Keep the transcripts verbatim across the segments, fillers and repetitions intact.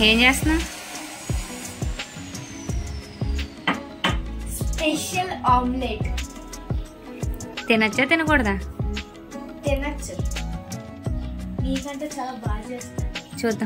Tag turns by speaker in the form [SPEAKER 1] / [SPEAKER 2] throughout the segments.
[SPEAKER 1] ఏం చేస్తున్నా?
[SPEAKER 2] Special omelette.
[SPEAKER 1] తినచ్చా తినకూడదా?
[SPEAKER 2] తినచ్చు, నీకంటే చాలా బాగా చేస్తాను.
[SPEAKER 1] చూద్దాం.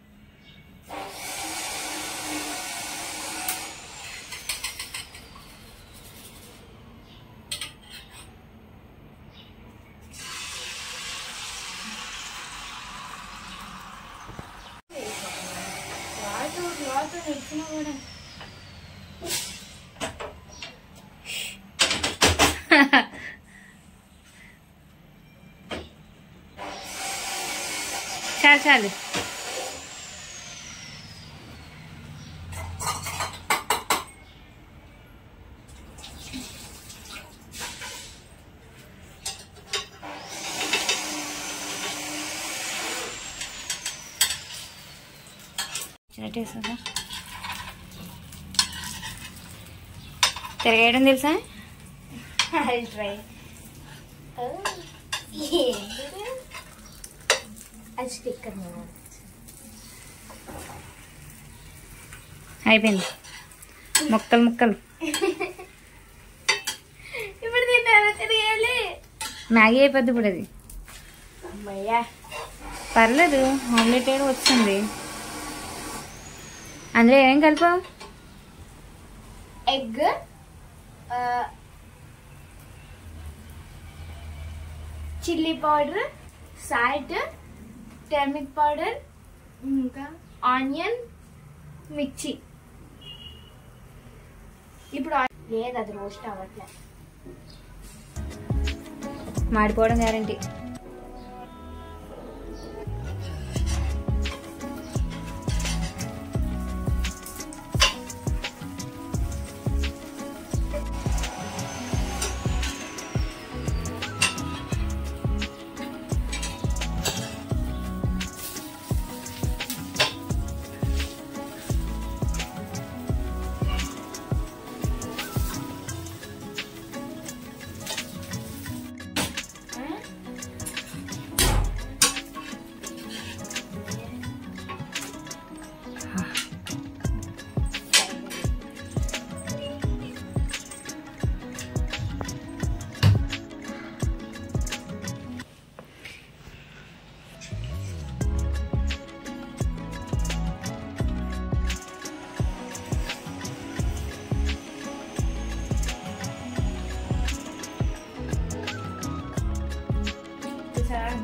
[SPEAKER 1] చాలు చాలు. తిరగేయడం తెలుసా?
[SPEAKER 2] ట్రై. అది స్టిక్కర్
[SPEAKER 1] అయిపోయింది. ముక్కలు ముక్కలు.
[SPEAKER 2] ఇప్పుడు తిన్నాను, తిరగాలి.
[SPEAKER 1] మ్యాగీ అయిపోద్ది ఇప్పుడు అది.
[SPEAKER 2] అమ్మయ్యా,
[SPEAKER 1] పర్లేదు. ఆమ్లెట్ ఏదో వచ్చింది. అందులో ఏం కలిపావు?
[SPEAKER 2] Egg, chilli powder, salt, turmeric powder, ఇంకా ఆనియన్, మిర్చి. ఇప్పుడు లేదు, అది రోస్ట్ అవ్వట్లే.
[SPEAKER 1] మాడిపోవడం గ్యారంటీ.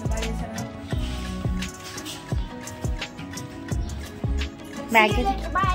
[SPEAKER 2] Bye.